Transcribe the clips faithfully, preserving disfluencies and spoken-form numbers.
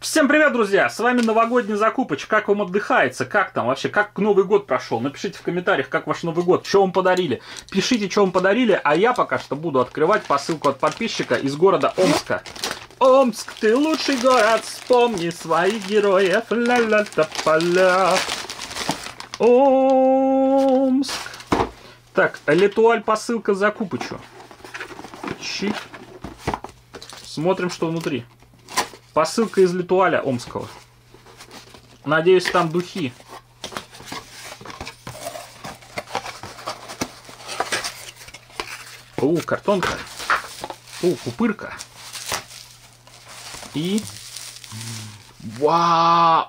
Всем привет, друзья! С вами новогодний закупыч. Как вам отдыхается? Как там вообще? Как Новый год прошел? Напишите в комментариях, как ваш Новый год, что вам подарили. Пишите, что вам подарили, а я пока что буду открывать посылку от подписчика из города Омска. Омск, ты лучший город, вспомни своих героев. Ля-ля-та-па-ля. Омск. Так, Летуаль посылка закупычу. Чик. Смотрим, что внутри. Посылка из Летуаля омского. Надеюсь, там духи. У, картонка. У, пупырка. И... Вау!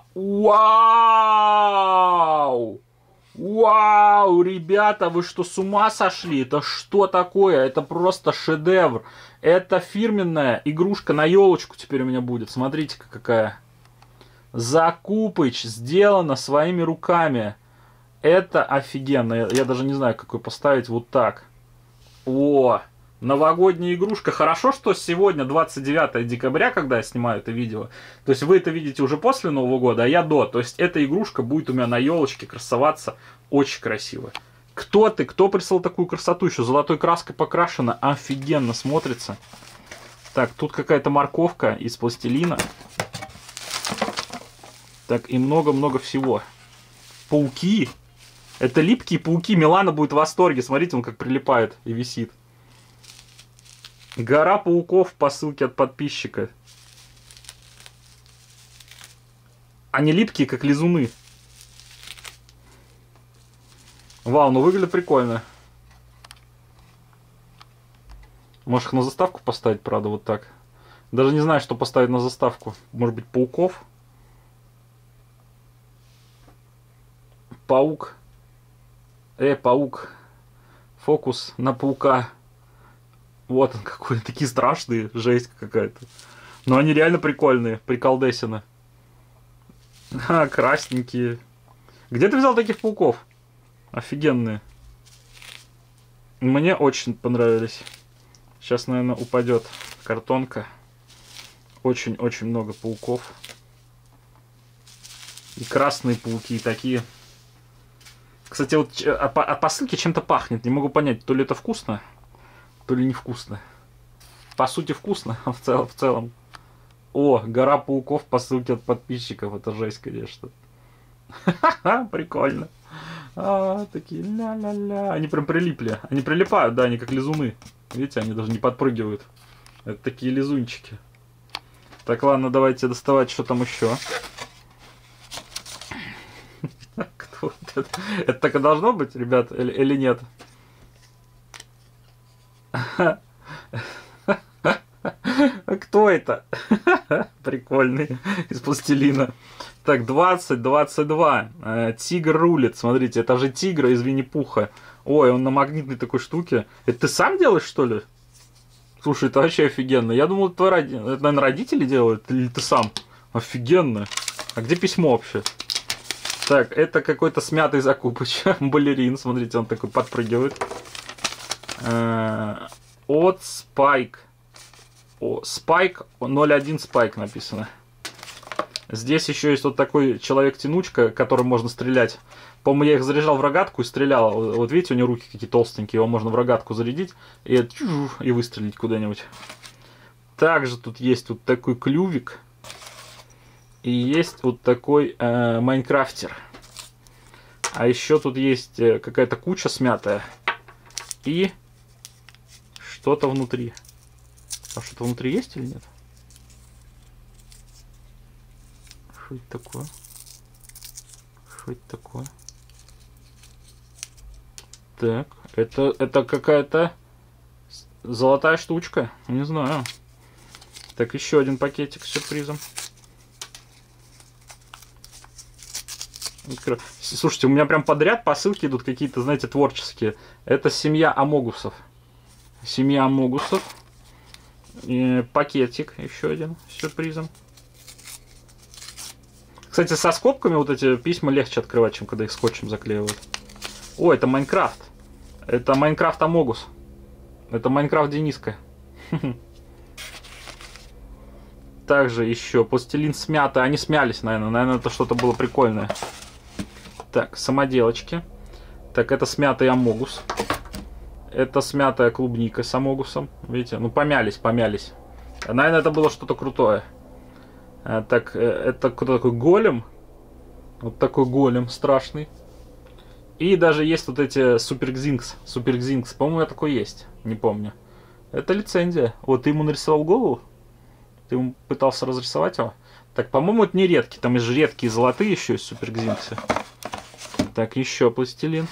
Вау! Вау! Ребята, вы что, с ума сошли? Это что такое? Это просто шедевр. Это фирменная игрушка на елочку теперь у меня будет. Смотрите-ка какая. Закупыч. Сделано своими руками. Это офигенно. Я, я даже не знаю, как ее поставить вот так. О! Новогодняя игрушка. Хорошо, что сегодня двадцать девятое декабря, когда я снимаю это видео. То есть вы это видите уже после Нового года, а я до. То есть эта игрушка будет у меня на елочке красоваться очень красиво. Кто ты? Кто прислал такую красоту? Еще золотой краской покрашена. Офигенно смотрится. Так, тут какая-то морковка из пластилина. Так, и много-много всего. Пауки. Это липкие пауки. Милана будет в восторге. Смотрите, он как прилипает и висит. Гора пауков по ссылке от подписчика. Они липкие, как лизуны. Вау, ну выглядит прикольно. Может их на заставку поставить, правда, вот так. Даже не знаю, что поставить на заставку. Может быть, пауков? Паук. Э, паук. Фокус на паука. Вот он какой. Такие страшные. Жесть какая-то. Но они реально прикольные. Приколдесины. А, красненькие. Где ты взял таких пауков? Офигенные. Мне очень понравились. Сейчас, наверное, упадет картонка. Очень-очень много пауков. И красные пауки такие. Кстати, вот от посылки чем-то пахнет. Не могу понять, то ли это вкусно, то ли невкусно. По сути, вкусно, а в целом, в целом. О, гора пауков по ссылке от подписчиков. Это жесть, конечно. Ха-ха, прикольно. А, такие ля-ля-ля. Они прям прилипли. Они прилипают, да, они как лизуны. Видите, они даже не подпрыгивают. Это такие лизунчики. Так, ладно, давайте доставать, что там еще. Кто это? Это так и должно быть, ребят, или, или нет? Кто это? Прикольный. Из пластилина. Так, двадцать, двадцать два. Тигр рулит. Смотрите, это же тигр из Винни-Пуха. Ой, он на магнитной такой штуке. Это ты сам делаешь, что ли? Слушай, это вообще офигенно. Я думал, это, твои роди... это наверное, родители делают, или ты сам? Офигенно. А где письмо вообще? Так, это какой-то смятый закупыч. Балерин, смотрите, он такой подпрыгивает. От Спайк. Спайк, ноль один Спайк написано. Здесь еще есть вот такой человек-тянучка, которым можно стрелять. По-моему, я их заряжал в рогатку и стрелял. Вот видите, у него руки какие толстенькие, его можно в рогатку зарядить и, и выстрелить куда-нибудь. Также тут есть вот такой клювик. И есть вот такой э, майнкрафтер. А еще тут есть э, какая-то куча смятая. И что-то внутри. А что-то внутри есть или нет? Что это такое? Что это такое? Так, это, это какая-то золотая штучка. Не знаю. Так, еще один пакетик с сюрпризом. Слушайте, у меня прям подряд посылки идут какие-то, знаете, творческие. Это семья Амогусов. Семья Амогусов. И пакетик еще один с сюрпризом. Кстати, со скобками вот эти письма легче открывать, чем когда их скотчем заклеивают. О, это Майнкрафт. Это Майнкрафт Амогус. Это Майнкрафт Дениска. Также еще пластилин смятый. Они смялись, наверное. Наверное, это что-то было прикольное. Так, самоделочки. Так, это смятый амогус. Это смятая клубника с амогусом. Видите? Ну, помялись, помялись. Наверное, это было что-то крутое. Так, это кто такой голем? Вот такой голем страшный. И даже есть вот эти Супергзинкс. Супергзинкс. По-моему, я такой есть. Не помню. Это лицензия. Вот ты ему нарисовал голову? Ты ему пытался разрисовать его? Так, по-моему, это не редкий. Там есть же редкие золотые еще из Супергзинкса. Так, еще пластилин.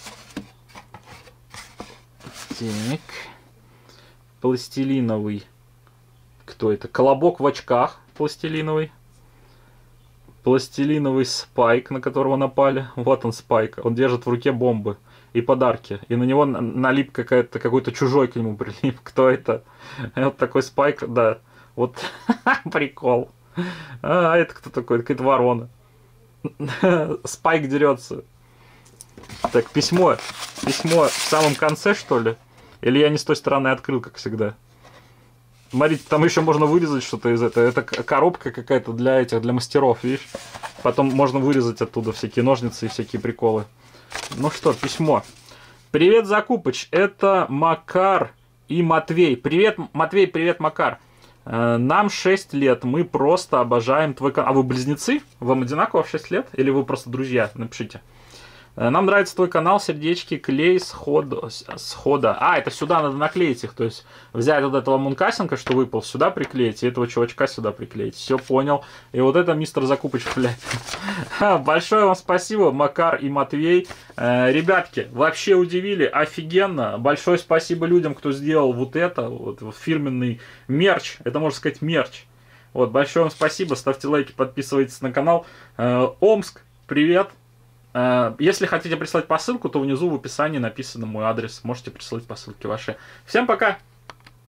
Так. Пластилиновый. Кто это? Колобок в очках пластилиновый. Пластилиновый Спайк, на которого напали. Вот он, Спайк. Он держит в руке бомбы и подарки. И на него налип какая-то, какой-то чужой к нему прилип. Кто это? Вот такой Спайк, да. Вот прикол. А это кто такой? Какая-то ворона. Спайк дерется. Так, письмо. Письмо в самом конце, что ли? Или я не с той стороны открыл, как всегда? Смотрите, там еще можно вырезать что-то из этого. Это коробка какая-то для этих, для мастеров, видишь? Потом можно вырезать оттуда всякие ножницы и всякие приколы. Ну что, письмо. Привет, Закупыч. Это Макар и Матвей. Привет, Матвей, привет, Макар. Нам шесть лет. Мы просто обожаем твой канал. А вы близнецы? Вам одинаково в шесть лет? Или вы просто друзья? Напишите. Нам нравится твой канал, сердечки, клей, схода, схода. А, это сюда надо наклеить их. То есть взять вот этого мункасинга, что выпал, сюда приклеить, и этого чувачка сюда приклеить. Все, понял. И вот это мистер Закупыч, блядь. Большое вам спасибо, Макар и Матвей. Ребятки, вообще удивили, офигенно. Большое спасибо людям, кто сделал вот это, вот фирменный мерч. Это, можно сказать, мерч. Вот, большое вам спасибо. Ставьте лайки, подписывайтесь на канал. Омск, привет. Если хотите прислать посылку, то внизу в описании написан мой адрес. Можете прислать посылки ваши. Всем пока!